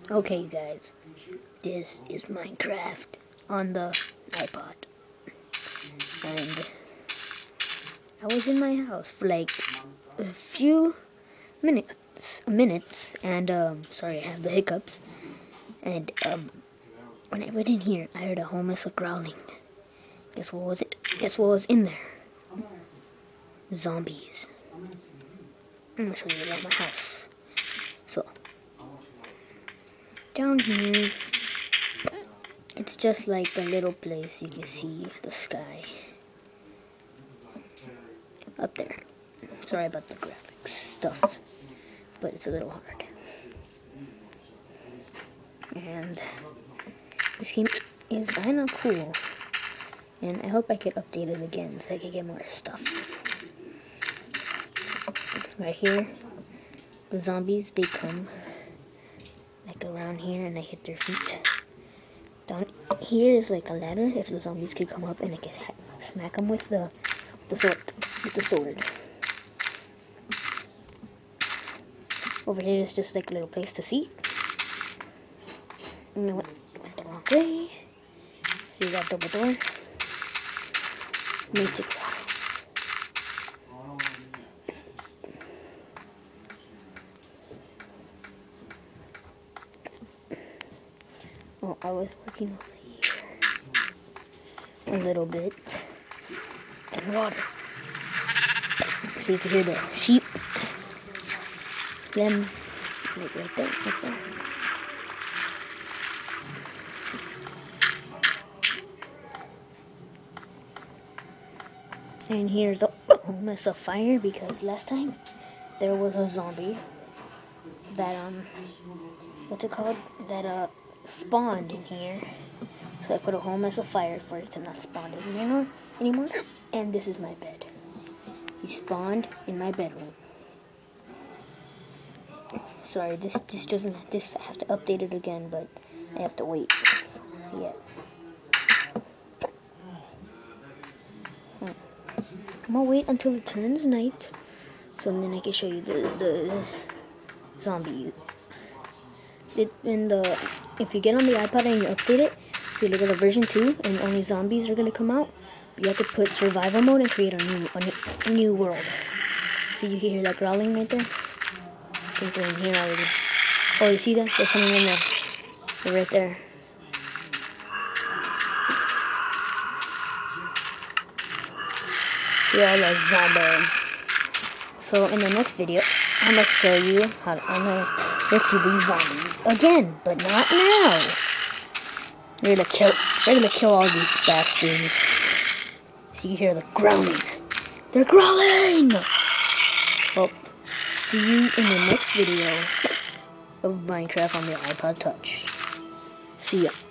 Okay guys, this is Minecraft on the iPod, and I was in my house for like a few minutes, and sorry, I have the hiccups, and when I went in here, I heard a homeless growling. Guess what was it? Guess what was in there? Zombies. I'm gonna show you around my house. So, down here, it's just like a little place you can see the sky. Up there. Sorry about the graphics stuff, but it's a little hard. And this game is kinda cool, and I hope I can update it again so I can get more stuff. Right here, the zombies, they come like around here and I hit their feet. Down here is like a ladder if the zombies could come up, and I can smack them with the sword. Over here is just like a little place to see. And I went the wrong way. So you got double door. Makes it fly. Oh, I was working over here a little bit. And water. So you can hear the sheep. Them, like right there, right there. And here's a mess of fire, because last time there was a zombie that what's it called? That spawned in here. So I put a whole mess of fire for it to not spawn anymore. And this is my bed. He spawned in my bedroom. Sorry, this doesn't. I have to update it again, but I have to wait. Yeah. I'm gonna wait until it turns night, so then I can show you the zombies. If you get on the iPod and you update it, so you look at the version 2, and only zombies are gonna come out. You have to put survival mode and create a new world. So you can hear that growling right there. I think they're in here already. Oh, you see that? They're coming in there. They're right there. They're all like zombies. So in the next video, I'm gonna show you how to let's see these zombies again, but not now. We're gonna kill all these bastards. So you hear the growling. They're growling! Well, see you in the next video of Minecraft on the iPod Touch. See ya.